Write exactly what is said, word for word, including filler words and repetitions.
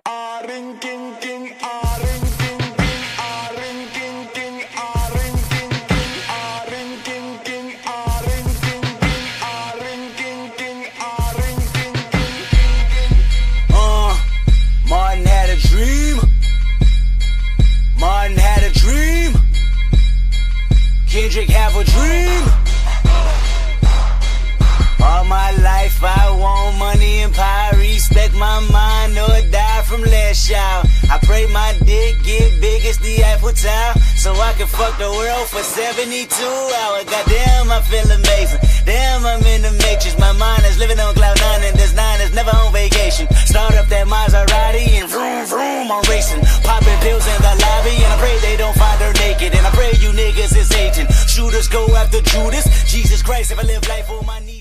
ah, ring, king, king, ah, ring, king, king, ah, ring, king, king, ah, ring, king, king, ah, ring, king, king, ah, ring, king, king, ah, ring, king, king, ah, ring, king, king. Uh, Martin had a dream. Martin had a dream. Kendrick have a dream. All my life I want money and power. Respect my mind or die from last child. I pray my dick get big as the Eiffel Tower, so I can fuck the world for seventy-two hours. Goddamn, I feel amazing. Damn, I'm in the matrix. My mind is living on cloud nine, and this nine is never on vacation. Start up that Maserati and vroom vroom, I'm racing. Popping pills in the lobby, and I pray they don't find her naked. And I pray you niggas is hating. Shooters go after Judas. Jesus Christ, if I live life on my knees.